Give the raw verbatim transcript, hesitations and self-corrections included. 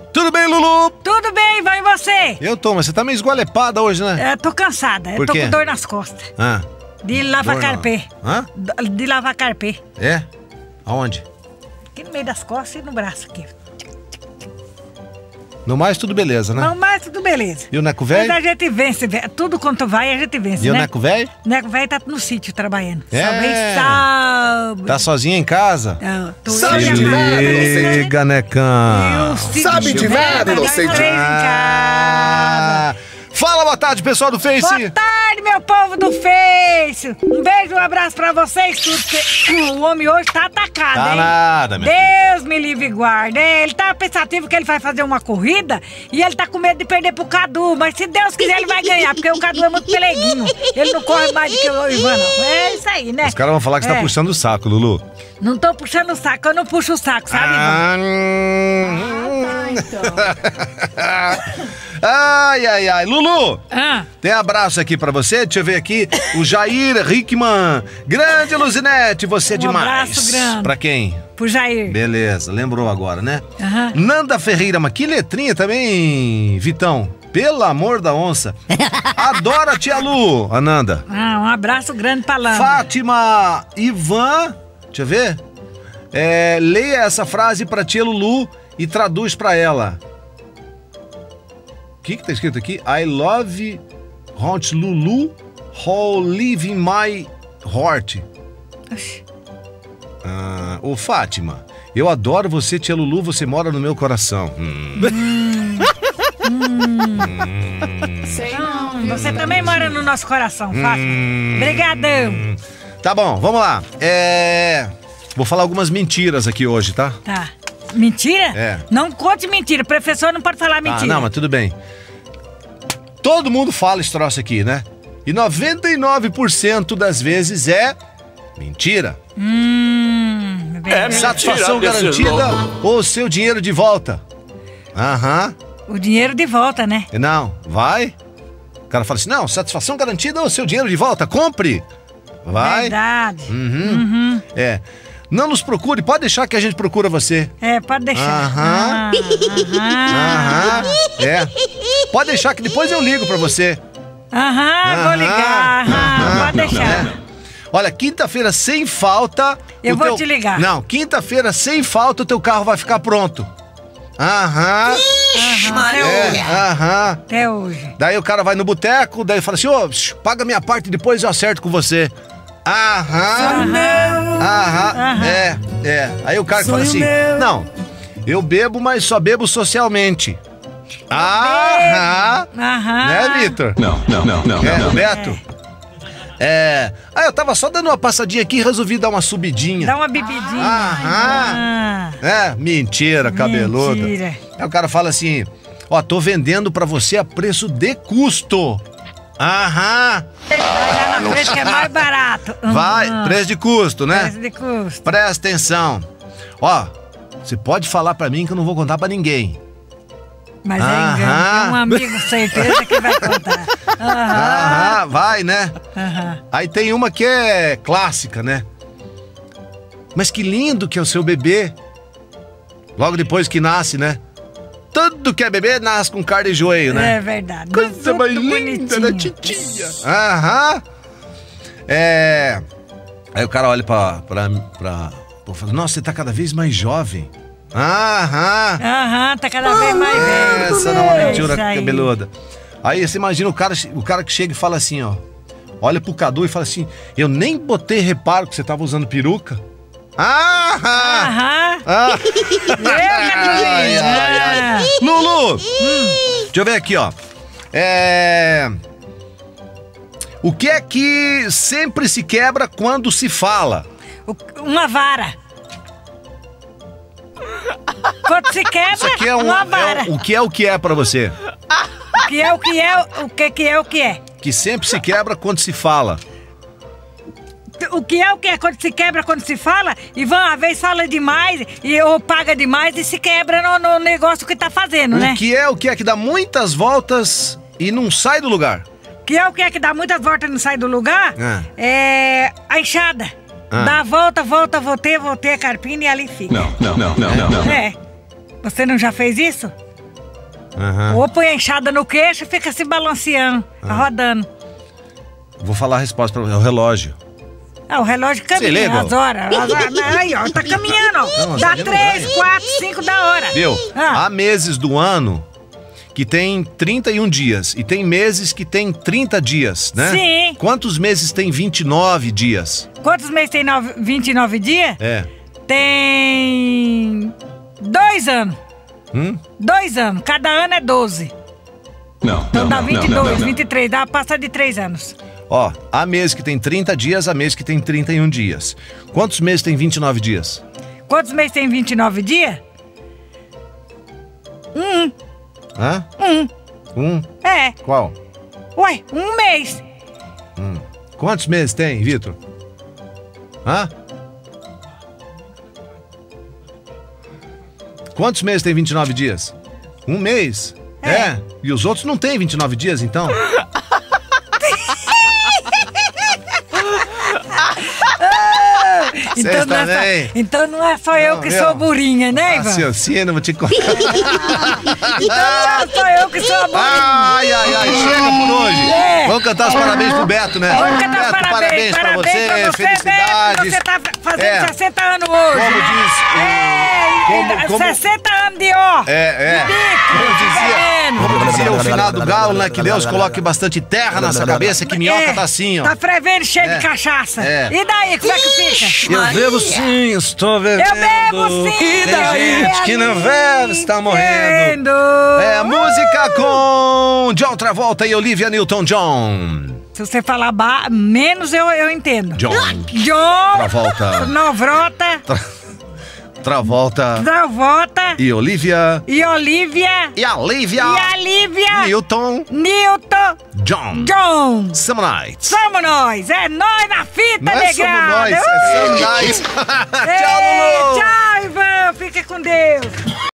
Tudo bem, Lulu? Tudo bem, vai você? Eu tô, mas você tá meio esgualepada hoje, né? Eu tô cansada, Por eu tô quê? com dor nas costas. Ah, De lavar dor na- carpê. Hã? De lavar carpê. É? Aonde? Aqui no meio das costas e no braço aqui. No mais, tudo beleza, né? Não, mas tudo beleza. E o Neco Mas velho? a gente vence, velho. Tudo quanto vai, a gente vence, E o né? Neco velho? Neco velho tá no sítio trabalhando. É. Só bem sabe. Tá sozinha em casa? Não, tô Sabe eu e de a nada, Mara, Liga, E Necão. o sítio, Sabe de né? nada, Nós inocente. três em casa. Ah, fala, boa tarde, pessoal do Face. Boa tarde, meu povo do Face! Um beijo, um abraço pra vocês tudo, porque o homem hoje tá atacado, Tá hein? nada, meu filho. Deus me livre e guarde. É, ele tá pensativo que ele vai fazer uma corrida e ele tá com medo de perder pro Cadu, mas se Deus quiser ele vai ganhar, porque o Cadu é muito peleguinho. Ele não corre mais do que o Ivan, não. É isso aí, né? Os caras vão falar que você É. tá puxando o saco, Lulu. Não tô puxando o saco, eu não puxo o saco, sabe, Ivan? Ah, hum. Ah, então. Ai, ai, ai. Lulu, Ah, tem abraço aqui pra você. Deixa eu ver aqui. O Jair Rickman. Grande Luzinete, você é Um demais. abraço grande. Pra quem? pro Jair. Beleza, lembrou agora, né? Aham. Nanda Ferreira, mas que letrinha também, Vitão. Pelo amor da onça. Adoro a tia Lu, Ananda. Ah, um abraço grande pra Lana. Fátima Ivan, deixa eu ver. É, leia essa frase pra tia Lulu e traduz pra ela. O que que tá escrito aqui? I love Haunt Lulu who live in my heart. Oxi. Ah, ô Fátima, eu adoro você, tia Lulu, você mora no meu coração. Hum. Hum, você também mora no nosso coração, Fátima. Obrigadão. Tá bom, vamos lá. É... Vou falar algumas mentiras aqui hoje, tá? Tá. Mentira? É. Não conte mentira. O professor não pode falar mentira. Ah, não, mas tudo bem. Todo mundo fala esse troço aqui, né? E noventa e nove por cento das vezes é mentira. Hum, é verdade. Satisfação garantida ou seu dinheiro de volta? Aham. O dinheiro de volta, né? Não, vai. O cara fala assim, não, satisfação garantida ou seu dinheiro de volta? Compre. Vai. Verdade. Uhum. Uhum. É. Não nos procure, pode deixar que a gente procura você. É, pode deixar. Aham. Ah, aham. Aham. É. Pode deixar que depois eu ligo pra você. Aham, vou Aham. ligar. Aham, Aham. pode deixar. É. Olha, quinta-feira sem falta... Eu o vou teu- te ligar. Não, quinta-feira sem falta o teu carro vai ficar pronto. Aham. Aham, até hoje. É, aham. Até hoje. Daí o cara vai no boteco, daí fala assim, ô, psh, paga minha parte e depois eu acerto com você. Aham. Aham. Aham. Aham. É, é. Aí o cara que fala assim, não, eu bebo, mas só bebo socialmente. Aham. Aham. Né, Vitor? Não, não, não, não, É, não. Beto? É. Ah, eu tava só dando uma passadinha aqui e resolvi dar uma subidinha. Dá uma bebidinha. Aham. É, mentira, cabeluda. Mentira. Aí o cara fala assim, ó, tô vendendo pra você a preço de custo. Aham. Vai lá na frente que é mais barato. Vai, Uhum. preço de custo, né? Preço de custo. Presta atenção. Ó, você pode falar pra mim que eu não vou contar pra ninguém. Mas é Aham. engano. Tem um amigo, certeza, que vai contar. Aham. Aham, vai, né? Aham. Aí tem uma que é clássica, né? Mas que lindo que é o seu bebê. Logo depois que nasce, né? Tudo que é bebê nasce com cara de joelho, né? É verdade. Coisa mais Muito linda da bonitinho. titia. Aham. É. Aí o cara olha pra. pra, pra, pra fala, nossa, você tá cada vez mais jovem. Aham. Aham, tá cada vez mais velho. Essa não é É mentira isso aí. cabeluda. Aí você imagina o cara, o cara que chega e fala assim, ó. Olha pro Cadu e fala assim: eu nem botei reparo que você tava usando peruca. Aham. Aham. Ah. Eu, Ai, ai, ai. Lulu! Deixa eu ver aqui, ó. É. O que é que sempre se quebra quando se fala? O- Uma vara. Quando se quebra, Isso aqui é um. uma é vara. um- o que é o que é pra você? O que é o que é, o que que é o que é. Que sempre se quebra quando se fala. O que é o que é quando se quebra, quando se fala, e vão, às vezes fala demais, e, ou paga demais e se quebra no, no negócio que tá fazendo, né? O que é o que é que dá muitas voltas e não sai do lugar? Que é o que é que dá muitas voltas e não sai do lugar? Ah. É a enxada. Ah. Dá a volta, volta, voltei, voltei a carpina e ali fica. Não, não, não, não, não, não. É. Você não já fez isso? Aham. Ou põe a enxada no queixo e fica se balanceando, rodando. Vou falar a resposta pra você. É o relógio. Ah, o relógio Você caminha, liga? as horas. As horas. Aí, ó, tá caminhando, ó. Não, Dá você não três, vai. quatro, cinco da hora. Viu? Ah. Há meses do ano que tem trinta e um dias. E tem meses que tem trinta dias, né? Sim. Quantos meses tem vinte e nove dias? Quantos meses tem nove, vinte e nove dias? É. Tem dois anos. Hum? Dois anos. Cada ano é doze. Não, Então não, dá não, vinte e não, dois, não, não. vinte e três. Dá uma passa de três anos. Ó, há mês que tem trinta dias, há mês que tem trinta e um dias. Quantos meses tem vinte e nove dias? Quantos meses tem vinte e nove dias? Um. Hã? Um. Um? É. Qual? Ué, um mês. Quantos meses tem, Vitor? Hã? Quantos meses tem vinte e nove dias? Um mês? É. E os outros não têm vinte e nove dias, então? Então Vocês não, é também? só, então não é só eu Não, que viu? sou burinha, né, Ivan? Raciocínio, vou te contar. Então não é só eu que sou a burinha. Ai, ai, ai, chega por hoje. É. Vamos cantar os parabéns pro Beto, né? Vamos cantar Beto, parabéns, parabéns pra parabéns você, pra você, felicidades. Beto, você tá fazendo É. sessenta anos hoje. Como né? diz o- É, como- como- sessenta anos de ó. É, é. De bico, Como dizia, vendo? como dizia o finado galo, né? Que Deus coloque bastante terra nessa cabeça, que minhoca É, tá assim, ó. Tá fervendo, cheio É. de cachaça. É. E daí, como é que fica? Eu bebo sim, estou bebendo. Eu bebo sim. Tem gente que não bebe, está morrendo. Vendo. É, música com John Travolta e Olivia Newton-John. Se você falar ba- menos, eu, eu entendo. John. John. Travolta. Novrota. Travolta Travota. e Olivia E Olivia. e a Olivia E a Lívia. Newton Newton. John. John. Summer Nights. Somos nós. É nós na fita, Não é somos negrada. nós, é Summer Nights. Ei, Tchau, Lulu. Tchau, Ivan. Fica com Deus.